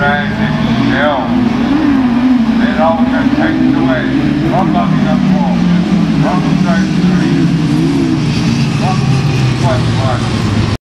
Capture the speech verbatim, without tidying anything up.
driving still. It all gets taken away from Buckingham Hall, from the Church Street, from West Park.